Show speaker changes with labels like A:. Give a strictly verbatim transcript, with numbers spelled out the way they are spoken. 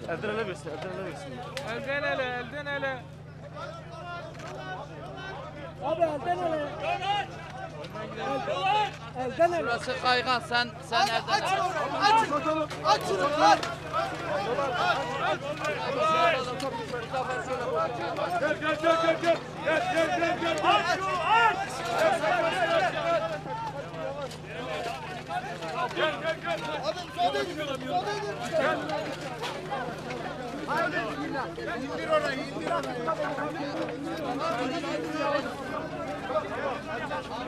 A: Elden ele versin, elden ele versin.
B: Elden ele, elden ele.
C: Abi elden ele. Elden ele.
D: Burası kaygan, sen sen elden
E: Aç
D: ele.
E: şunu, aç. Aç şunu lan.
A: Gel gel gel gel gel. Gel gel gel gel. Aç şunu aç. Gel gel gel.
E: Hadi müsaade edin. Müsaade edin.
A: Gel.
E: İndir orayı, indir orayı.